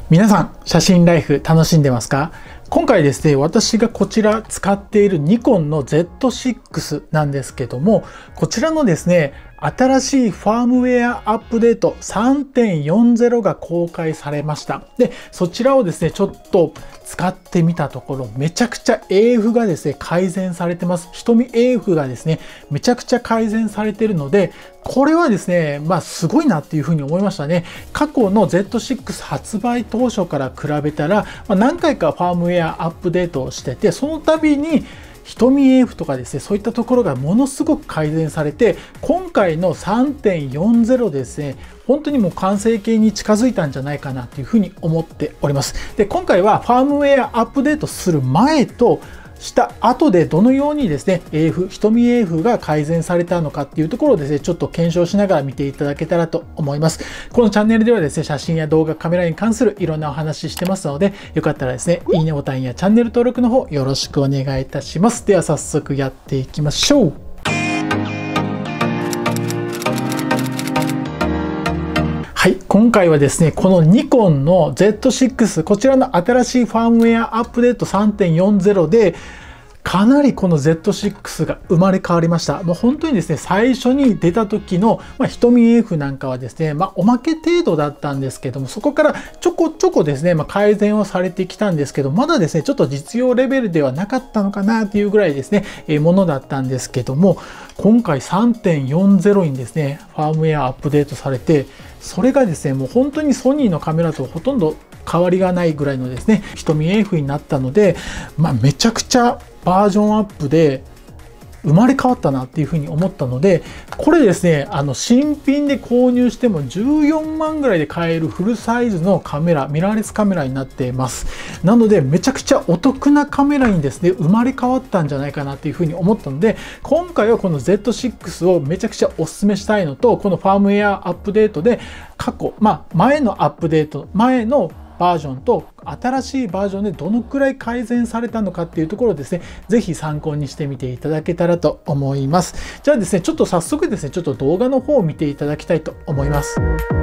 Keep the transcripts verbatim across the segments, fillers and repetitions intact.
皆さん、写真ライフ楽しんでますか？今回ですね、私がこちら使っているニコンの ゼットシックス なんですけども、こちらのですね、新しいファームウェアアップデート さんてんよんじゅう が公開されました。で、そちらをですね、ちょっと使ってみたところ、めちゃくちゃ エーエフ がですね、改善されてます。瞳 エーエフ がですね、めちゃくちゃ改善されているので、これはですね、まあすごいなっていうふうに思いましたね。過去の ゼットシックス 発売当初から比べたら、まあ、何回かファームウェアアップデートをしてて、その度に瞳 エーエフ とかですね、そういったところがものすごく改善されて、今回の さんてんよんじゅう ですね、本当にもう完成形に近づいたんじゃないかなというふうに思っております。で、今回はファームウェアアップデートする前とした後でどのようにですね、エーエフ、瞳 エーエフ が改善されたのかっていうところをですね、ちょっと検証しながら見ていただけたらと思います。このチャンネルではですね、写真や動画、カメラに関するいろんなお話してますので、よかったらですね、いいねボタンやチャンネル登録の方よろしくお願いいたします。では早速やっていきましょう。はい、今回はですね、このニコンの ゼットシックス、こちらの新しいファームウェアアップデート さんてんよんじゅう で、かなりこの ゼットシックス が生まれ変わりました。もう本当にですね、最初に出た時の、まあ、瞳 エーエフ なんかはですね、まあ、おまけ程度だったんですけども、そこからちょこちょこですね、まあ、改善をされてきたんですけど、まだですね、ちょっと実用レベルではなかったのかなっていうぐらいですね、えー、ものだったんですけども、今回 さんてんよんじゅう にですね、ファームウェアアップデートされて、それがですね、もう本当にソニーのカメラとほとんど変わりがないぐらいのですね、瞳 エーエフ になったので、まあ、めちゃくちゃバージョンアップで生まれ変わったなっていうふうに思ったので、これですね、あの新品で購入してもじゅうよんまんぐらいで買えるフルサイズのカメラ、ミラーレスカメラになっています。なのでめちゃくちゃお得なカメラにですね、生まれ変わったんじゃないかなっていうふうに思ったので、今回はこの ゼットシックス をめちゃくちゃお勧めしたいのと、このファームウェアアップデートで過去、まあ前のアップデート、前のバージョンと新しいバージョンでどのくらい改善されたのかっていうところをですね、ぜひ参考にしてみていただけたらと思います。じゃあですね、ちょっと早速ですね、ちょっと動画の方を見ていただきたいと思います。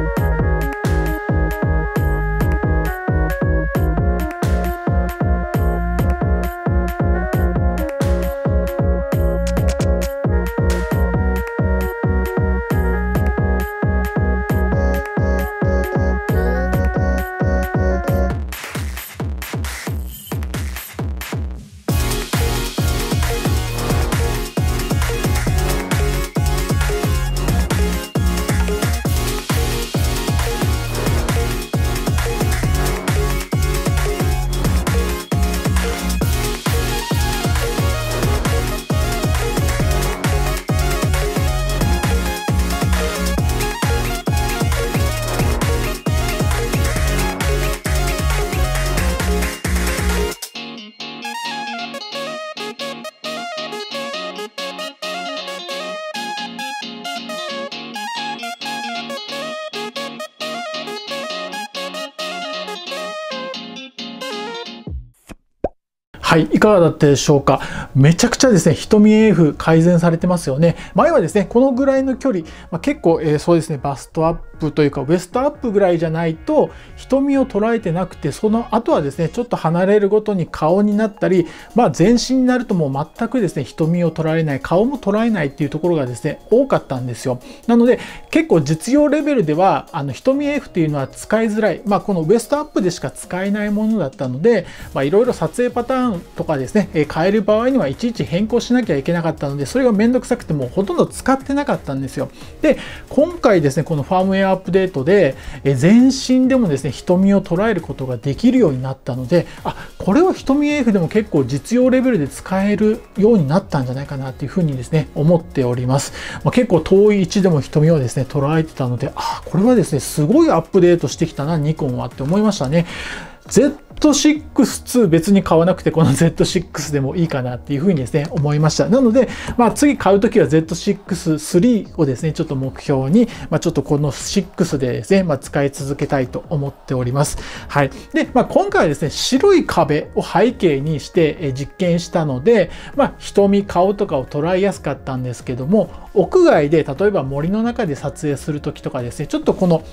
はい、いかがだったでしょうか。めちゃくちゃですね、瞳 エーエフ 改善されてますよね。前はですね、このぐらいの距離、まあ、結構、えー、そうですね、バストアップというか、ウエストアップぐらいじゃないと、瞳を捉えてなくて、その後はですね、ちょっと離れるごとに顔になったり、まあ、全身になるともう全くですね、瞳を捉えない、顔も捉えないっていうところがですね、多かったんですよ。なので、結構実用レベルでは、あの、瞳 エーエフ っていうのは使いづらい、まあ、このウエストアップでしか使えないものだったので、まあ、いろいろ撮影パターンとかですね、変える場合にはいちいち変更しなきゃいけなかったので、それがめんどくさくてもうほとんど使ってなかったんですよ。で、今回ですね、このファームウェアアップデートで、全身でもですね、瞳を捉えることができるようになったので、あ、これは瞳 エーエフ でも結構実用レベルで使えるようになったんじゃないかなっていうふうにですね、思っております。まあ、結構遠い位置でも瞳をですね、捉えてたので、あ、これはですね、すごいアップデートしてきたな、ニコンはって思いましたね。ゼットシックスツー 別に買わなくてこの ゼットシックス でもいいかなっていうふうにですね思いました。なので、まあ、次買うときは ゼットシックススリー をですねちょっと目標に、まあ、ちょっとこのろくでですね、まあ、使い続けたいと思っております。はい。で、まあ、今回はですね白い壁を背景にして実験したので、まあ、瞳、顔とかを捉えやすかったんですけども、屋外で例えば森の中で撮影するときとかですね、ちょっとこの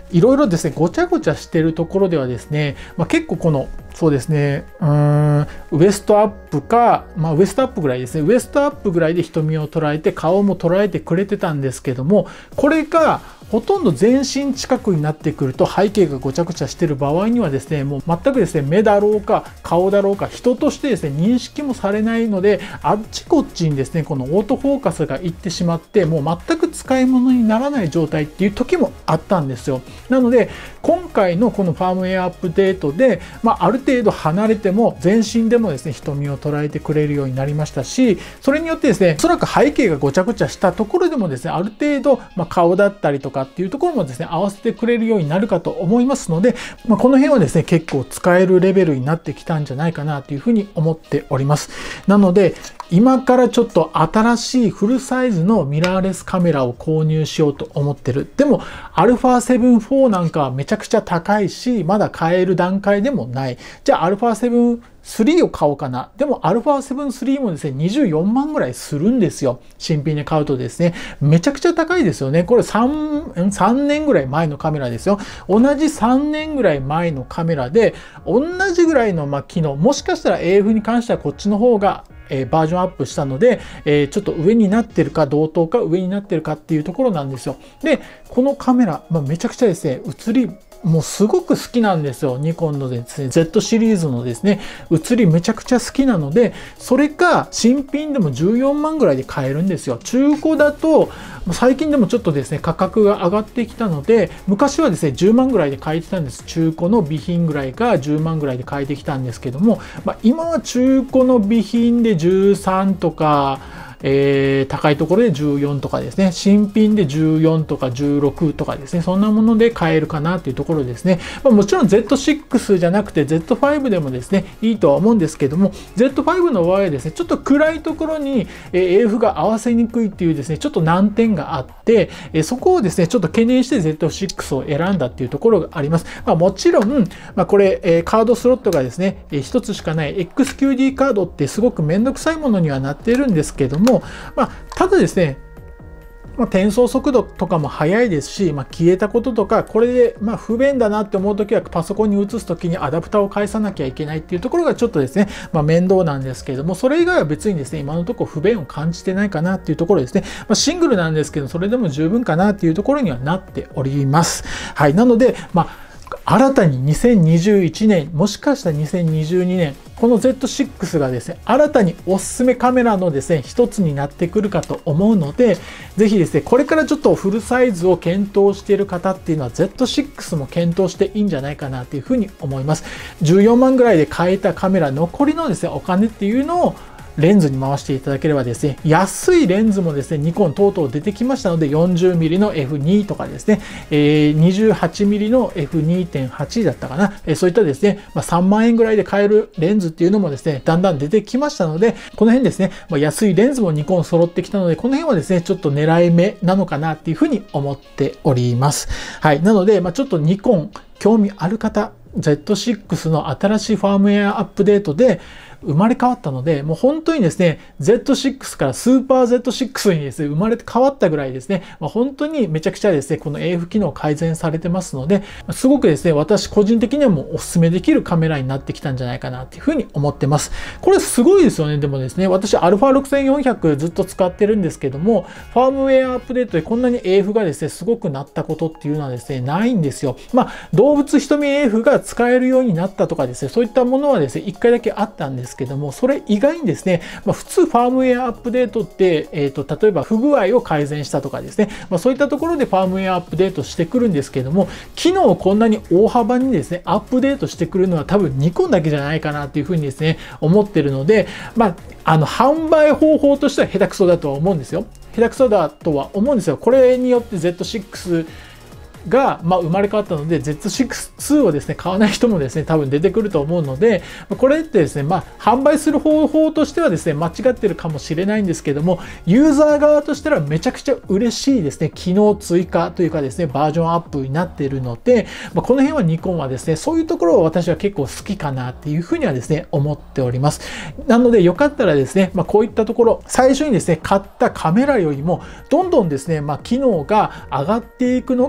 いろいろですね、ごちゃごちゃしてるところではですね、まあ、結構この、そうですね、うーん、ウエストアップか、まあ、ウエストアップぐらいですね、ウエストアップぐらいで瞳を捉えて、顔も捉えてくれてたんですけども、これが、ほとんど全身近くになってくると背景がごちゃごちゃしてる場合にはですね、もう全くですね、目だろうか顔だろうか人としてですね、認識もされないので、あっちこっちにですね、このオートフォーカスがいってしまって、もう全く使い物にならない状態っていう時もあったんですよ。なので、今回のこのファームウェアアップデートで、まあ、ある程度離れても全身でもですね、瞳を捉えてくれるようになりましたし、それによってですね、おそらく背景がごちゃごちゃしたところでもですね、ある程度、まあ、顔だったりとかっていうところもですね、合わせてくれるようになるかと思いますので、まあ、この辺はですね、結構使えるレベルになってきたんじゃないかなというふうに思っております。なので、今からちょっと新しいフルサイズのミラーレスカメラを購入しようと思ってる。でも アルファセブンフォー なんかはめちゃくちゃ高いし、まだ買える段階でもない。じゃあ アルファセブンスリー を買おうかな。でも アルファセブンスリー もですね、にじゅうよんまんぐらいするんですよ。新品で買うとですね。めちゃくちゃ高いですよね。これ3、さんねんぐらい前のカメラですよ。同じさんねんぐらい前のカメラで、同じぐらいのまあ機能、もしかしたら エーエフ に関してはこっちの方がえー、バージョンアップしたので、えー、ちょっと上になってるか同等か上になってるかっていうところなんですよ。で、このカメラ、まあ、めちゃくちゃですね、写りもうすごく好きなんですよ。ニコンのですね、Z シリーズのですね、写りめちゃくちゃ好きなので、それか新品でもじゅうよんまんぐらいで買えるんですよ。中古だと、最近でもちょっとですね、価格が上がってきたので、昔はですね、じゅうまんぐらいで買えてたんです。中古の備品ぐらいがじゅうまんぐらいで買えてきたんですけども、まあ、今は中古の備品でじゅうさんとか、えー、高いところでじゅうよんとかですね、新品でじゅうよんとかじゅうろくとかですね、そんなもので買えるかなというところですね。まあ、もちろん ゼットシックス じゃなくて ゼットファイブ でもですね、いいとは思うんですけども、ゼットファイブ の場合はですね、ちょっと暗いところに エーエフ が合わせにくいっていうですね、ちょっと難点があって、そこをですね、ちょっと懸念して ゼットシックス を選んだっていうところがあります。まあ、もちろん、まあ、これ、カードスロットがですね、ひとつしかない エックスキューディー カードってすごくめんどくさいものにはなっているんですけども、まあ、ただですね、まあ、転送速度とかも速いですし、まあ、消えたこととか、これでまあ不便だなって思うときは、パソコンに移すときにアダプターを返さなきゃいけないっていうところがちょっとですね、まあ、面倒なんですけれども、それ以外は別にですね、今のところ不便を感じてないかなっていうところですね。まあ、シングルなんですけど、それでも十分かなっていうところにはなっております。はい。なので、まあ、新たににせんにじゅういちねん、もしかしたらにせんにじゅうにねん、この ゼットシックス がですね、新たにおすすめカメラのですね、一つになってくるかと思うので、ぜひですね、これからちょっとフルサイズを検討している方っていうのは ゼットシックス も検討していいんじゃないかなというふうに思います。じゅうよんまんぐらいで買えたカメラ、残りのですね、お金っていうのをレンズに回していただければですね、安いレンズもですね、ニコン等々出てきましたので、よんじゅうミリ の エフツー とかですね、えー、にじゅうはちミリ の エフにてんはち だったかな、えー、そういったですね、まあ、さんまんえんぐらいで買えるレンズっていうのもですね、だんだん出てきましたので、この辺ですね、まあ、安いレンズもニコン揃ってきたので、この辺はですね、ちょっと狙い目なのかなっていうふうに思っております。はい。なので、まあ、ちょっとニコン興味ある方、ゼットシックス の新しいファームウェアアップデートで生まれ変わったので、もう本当にですね、ゼットシックス からスーパー ゼットシックス にですね、生まれ変わったぐらいですね、まあ、本当にめちゃくちゃですね、この エーエフ 機能改善されてますので、すごくですね、私個人的にはもうお勧めできるカメラになってきたんじゃないかなっていうふうに思ってます。これすごいですよね。でもですね、私 アルファろくせんよんひゃく ずっと使ってるんですけども、ファームウェアアップデートでこんなに エーエフ がですね、すごくなったことっていうのはですね、ないんですよ。まあ、動物瞳 エーエフ が使えるようになったとかですね、そういったものはですね、いっかいだけあったんですけども、それ以外にですね、まあ、普通ファームウェアアップデートって、えーと、例えば不具合を改善したとかですね、まあ、そういったところでファームウェアアップデートしてくるんですけども、機能をこんなに大幅にですね、アップデートしてくるのは多分ニコンだけじゃないかなっていうふうにですね、思ってるので、まあ、あの、販売方法としては下手くそだとは思うんですよ。下手くそだとは思うんですよ。これによって ゼットシックスが、まあ、生まれ変わったので ゼットシックス をですね買わない人もですね多分出てくると思うので、これってですね、まあ、販売する方法としてはですね間違ってるかもしれないんですけども、ユーザー側としたらめちゃくちゃ嬉しいですね機能追加というかですねバージョンアップになっているので、まあ、この辺はニコンはですねそういうところを私は結構好きかなっていうふうにはですね思っております。なのでよかったらですね、まあ、こういったところ最初にですね買ったカメラよりもどんどんですね、まあ、機能が上がっていくのがニコン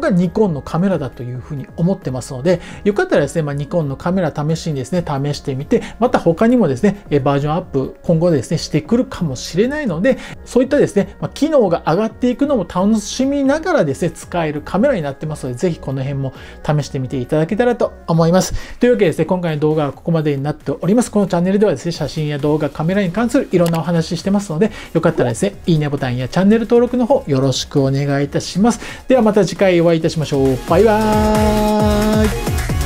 コンのカメラだというふうに思ってますので、よかったらですね、まあ、ニコンのカメラ試しにですね、試してみて、また他にもですね、バージョンアップ今後ですね、してくるかもしれないので、そういったですね、まあ、機能が上がっていくのも楽しみながらですね、使えるカメラになってますので、ぜひこの辺も試してみていただけたらと思います。というわけでですね、今回の動画はここまでになっております。このチャンネルではですね、写真や動画、カメラに関するいろんなお話してますので、よかったらですね、いいねボタンやチャンネル登録の方よろしくお願いいたします。ではまた次回お会いいたしましょう。バイバーイ。